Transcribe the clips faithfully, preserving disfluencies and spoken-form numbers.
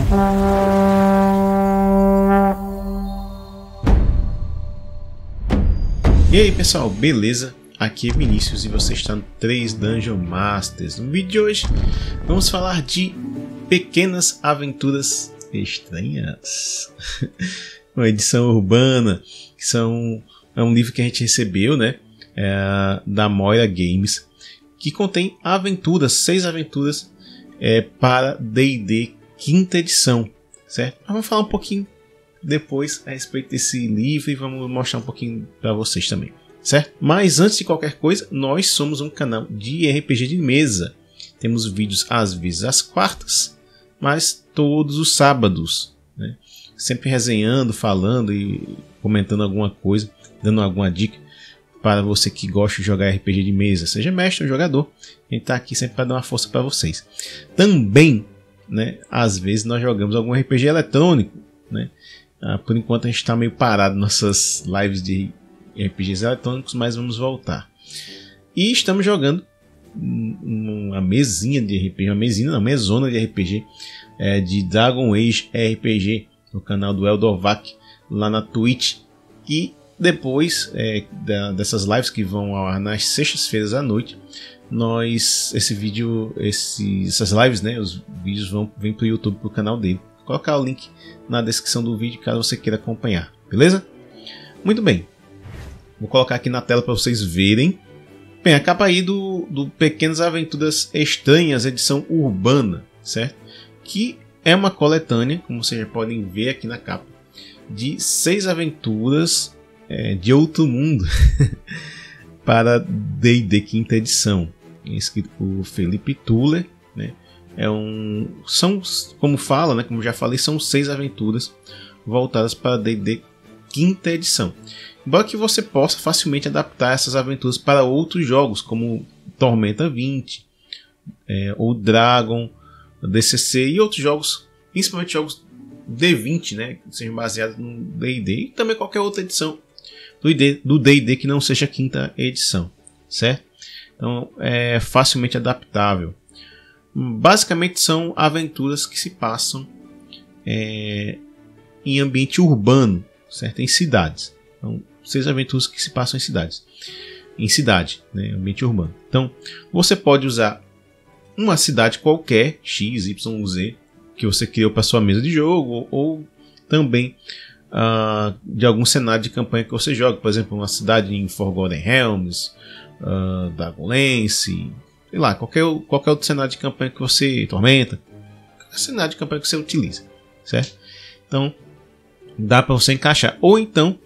E aí pessoal, beleza? Aqui é Vinícius e você está no três Dungeon Masters. No vídeo de hoje vamos falar de Pequenas Aventuras Estranhas. Uma edição urbana, que são, é um livro que a gente recebeu, né, é, da Moira Games, que contém aventuras, seis aventuras é, para D e D quinta edição, certo? Mas vamos falar um pouquinho depois a respeito desse livro e vamos mostrar um pouquinho para vocês também, certo? Mas antes de qualquer coisa, nós somos um canal de R P G de mesa. Temos vídeos às vezes às quartas, mas todos os sábados, né? Sempre resenhando, falando e comentando alguma coisa, dando alguma dica para você que gosta de jogar R P G de mesa, seja mestre ou jogador. A gente está aqui sempre para dar uma força para vocês. Também, né, às vezes nós jogamos algum R P G eletrônico, né? Ah, por enquanto a gente está meio parado nossas lives de R P Gs eletrônicos, mas vamos voltar. E estamos jogando uma mesinha de R P G, uma mesinha, não, uma mesona de R P G é, de Dragon Age R P G no canal do Eldovac lá na Twitch. E depois é, da, dessas lives que vão ao ar nas sextas-feiras à noite, nós esse vídeo, esse, essas lives, né, os vídeos vão vêm para o YouTube, para o canal dele. Vou colocar o link na descrição do vídeo caso você queira acompanhar, beleza? Muito bem, vou colocar aqui na tela para vocês verem. Bem, a capa aí do, do Pequenas Aventuras Estranhas, edição urbana, certo? Que é uma coletânea, como vocês já podem ver aqui na capa, de seis aventuras é, de outro mundo para D e D quinta edição, escrito por Felipe Tuller, né? É um, são, como fala, né, como já falei, são seis aventuras voltadas para D e D quinta edição. Embora que você possa facilmente adaptar essas aventuras para outros jogos, como Tormenta vinte, é, ou Dragon, D C C e outros jogos, principalmente jogos D vinte, né, que sejam baseados no D e D, e também qualquer outra edição do D e D que não seja quinta edição, certo? Então é facilmente adaptável. Basicamente são aventuras que se passam é, em ambiente urbano, certo? Em cidades. Então, seis aventuras que se passam em cidades. Em cidade, né? Ambiente urbano. Então, você pode usar uma cidade qualquer, X, Y, Z, que você criou para sua mesa de jogo, ou também uh, de algum cenário de campanha que você joga. Por exemplo, uma cidade em Forgotten Realms, uh, Dragonlance, sei lá, qualquer, qualquer outro cenário de campanha que você tormenta, qualquer cenário de campanha que você utiliza, certo? Então dá para você encaixar, ou então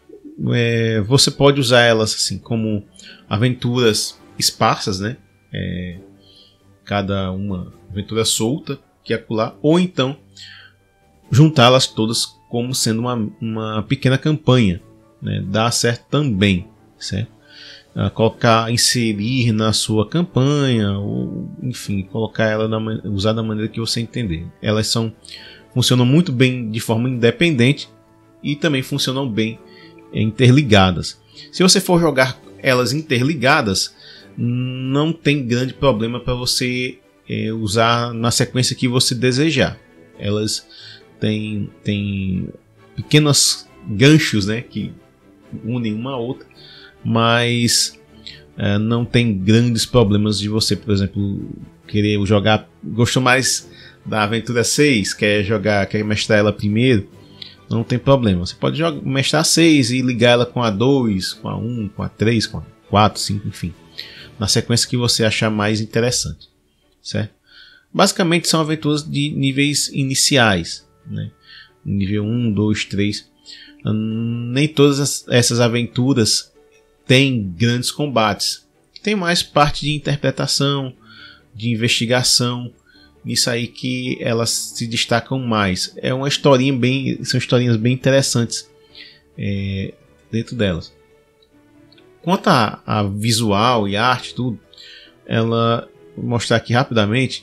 é, você pode usar elas assim como aventuras esparsas, né? É, cada uma aventura solta que acolá, ou então juntá-las todas como sendo uma, uma pequena campanha, né? Dá certo também, certo? Uh, colocar, inserir na sua campanha, ou enfim, colocar ela na, usar da maneira que você entender. Elas são, funcionam muito bem de forma independente e também funcionam bem interligadas. Se você for jogar elas interligadas, não tem grande problema para você é, usar na sequência que você desejar. Elas têm, têm pequenos ganchos, né, que unem uma a outra, mas é, não tem grandes problemas de você, por exemplo, querer jogar, gostou mais da aventura seis, quer jogar, quer mestrar ela primeiro, não tem problema. Você pode jogar, mestrar seis e ligar ela com a dois, com a um, com a três, com a quatro, cinco, enfim, na sequência que você achar mais interessante, certo? Basicamente são aventuras de níveis iniciais, né? Nível um, dois, três. Nem todas essas aventuras tem grandes combates, tem mais parte de interpretação, de investigação, nisso aí que elas se destacam mais. É uma historinha bem, são historinhas bem interessantes é, dentro delas. Quanto a, a visual e arte, tudo, ela vou mostrar aqui rapidamente.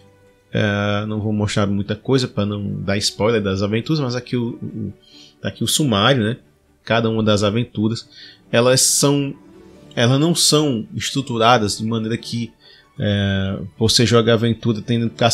É, não vou mostrar muita coisa para não dar spoiler das aventuras, mas aqui o, o, tá aqui o sumário, né? Cada uma das aventuras, elas são, elas não são estruturadas de maneira que é, você joga a aventura tendo que caçar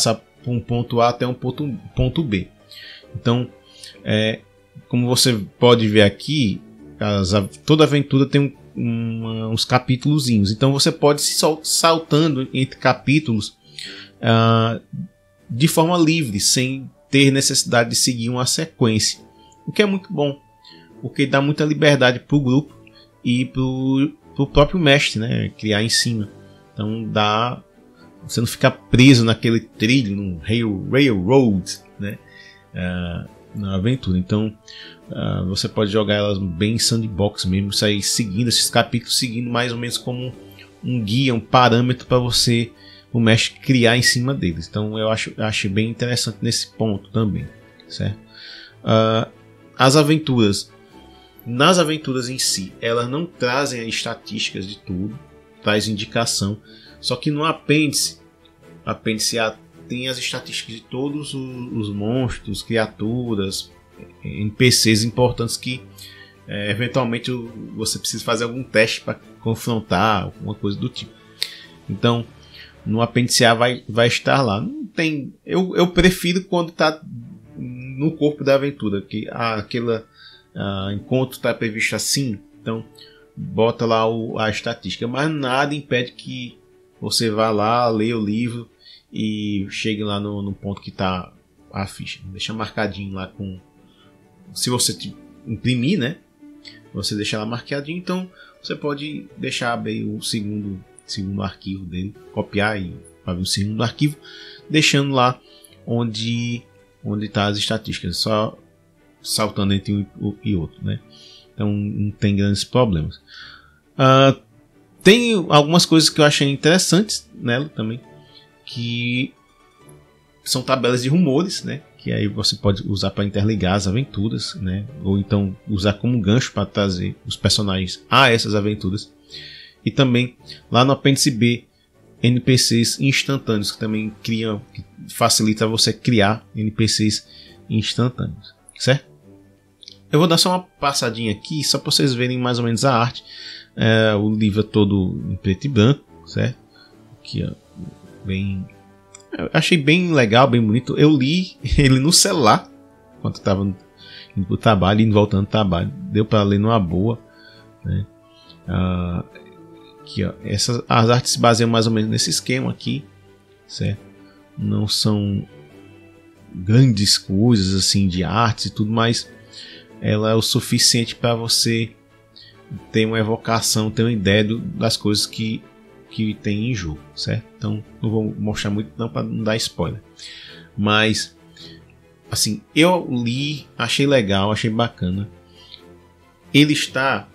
um ponto A até um ponto, ponto B. Então, é, como você pode ver aqui, as, toda aventura tem um, um, uns capítulozinhos. Então você pode se saltando entre capítulos uh, de forma livre, sem ter necessidade de seguir uma sequência. O que é muito bom, porque dá muita liberdade para o grupo e para o próprio mestre, né, criar em cima. Então dá, você não ficar preso naquele trilho, no rail, railroad, né, uh, na aventura. Então uh, você pode jogar elas bem em sandbox mesmo, sair seguindo esses capítulos, seguindo mais ou menos como um guia, um parâmetro para você, o mestre, criar em cima deles. Então eu acho, acho bem interessante nesse ponto também, certo? Uh, as aventuras, nas aventuras em si, elas não trazem estatísticas de tudo, traz indicação, só que no apêndice, apêndice A tem as estatísticas de todos os, os monstros, criaturas, N P Cs importantes que é, eventualmente você precisa fazer algum teste para confrontar, alguma coisa do tipo. Então no apêndice A vai, vai estar lá. Não tem, eu, eu prefiro quando está no corpo da aventura, que aquele encontro está previsto assim, então bota lá o, a estatística, mas nada impede que você vá lá, leia o livro e chegue lá no, no ponto que está a ficha. Deixa marcadinho lá com, se você imprimir, né, você deixa lá marcadinho, então você pode deixar abrir o segundo, segundo arquivo dele, copiar e abrir o segundo arquivo, deixando lá onde onde está as estatísticas, só saltando entre um e outro, né? Então não tem grandes problemas. Uh, tem algumas coisas que eu achei interessantes nela também, que são tabelas de rumores, né? Que aí você pode usar para interligar as aventuras, né? Ou então usar como gancho para trazer os personagens a essas aventuras. E também lá no apêndice B, N P Cs instantâneos, que também criam, que facilita você criar N P Cs instantâneos, certo? Eu vou dar só uma passadinha aqui, só para vocês verem mais ou menos a arte. É, o livro é todo em preto e branco, certo? Aqui, ó, bem, eu achei bem legal, bem bonito. Eu li ele no celular enquanto estava indo para o trabalho, indo voltando do trabalho. Deu para ler numa boa, né? Ah, aqui, ó, essas, as artes se baseiam mais ou menos nesse esquema aqui, certo? Não são grandes coisas assim de artes e tudo, mas ela é o suficiente para você ter uma evocação, ter uma ideia do, das coisas que, que tem em jogo, certo? Então não vou mostrar muito não para não dar spoiler, mas assim, eu li, achei legal, achei bacana. Ele está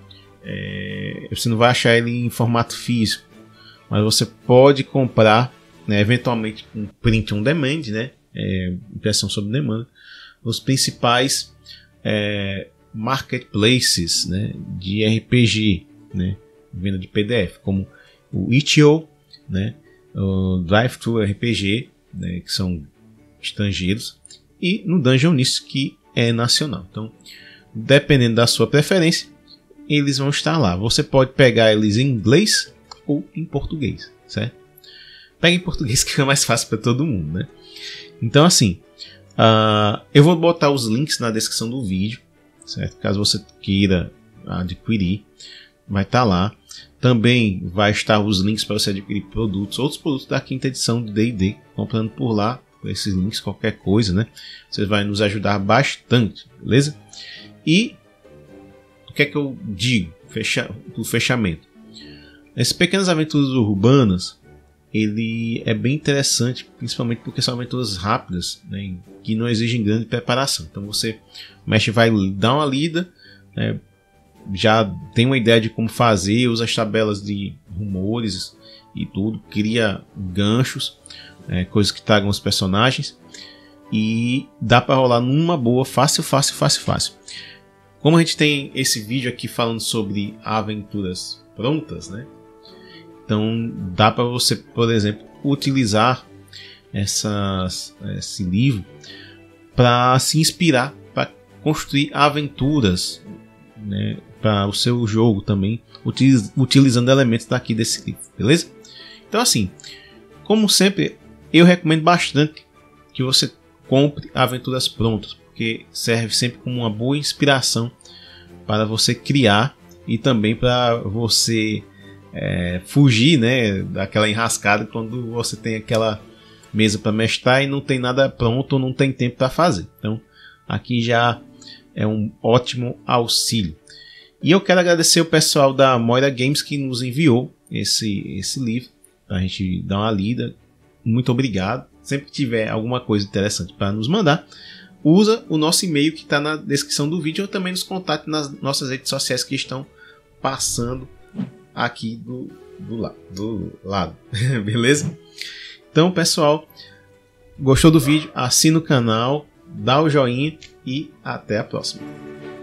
É, você não vai achar ele em formato físico, mas você pode comprar, né, eventualmente com print on demand, né, é, impressão sob demanda, os principais é, marketplaces, né, de R P G, né, venda de P D F, como o itch ponto io, né, o Drive-Thru R P G, né, que são estrangeiros, e no Dungeonist, que é nacional. Então, dependendo da sua preferência, eles vão estar lá. Você pode pegar eles em inglês ou em português, certo? Pega em português que é mais fácil para todo mundo, né? Então assim, uh, eu vou botar os links na descrição do vídeo, certo? Caso você queira adquirir, vai estar lá. Também vai estar os links para você adquirir produtos, outros produtos da quinta edição do D e D, comprando por lá, por esses links, qualquer coisa, né? Você vai nos ajudar bastante, beleza? E o que é que eu digo? Fecha, o fechamento. Essas pequenas aventuras urbanas, ele é bem interessante, principalmente porque são aventuras rápidas, né, que não exigem grande preparação. Então você, o mestre vai dar uma lida, né, já tem uma ideia de como fazer, usa as tabelas de rumores e tudo, cria ganchos, né, coisas que tragam os personagens, e dá para rolar numa boa, fácil, fácil, fácil, fácil. Como a gente tem esse vídeo aqui falando sobre aventuras prontas, né? Então dá para você, por exemplo, utilizar essas, esse livro para se inspirar, para construir aventuras, né, para o seu jogo também, utiliz, utilizando elementos daqui desse livro, beleza? Então assim, como sempre, eu recomendo bastante que você compre aventuras prontas, porque serve sempre como uma boa inspiração para você criar e também para você é, fugir, né, daquela enrascada quando você tem aquela mesa para mestrar e não tem nada pronto ou não tem tempo para fazer. Então aqui já é um ótimo auxílio. E eu quero agradecer o pessoal da Moira Games que nos enviou esse, esse livro para a gente dar uma lida. Muito obrigado. Sempre que tiver alguma coisa interessante para nos mandar, usa o nosso e-mail que está na descrição do vídeo ou também nos contate nas nossas redes sociais que estão passando aqui do, do, la, do lado. Beleza? Então, pessoal, gostou do vídeo? Assina o canal, dá o joinha e até a próxima.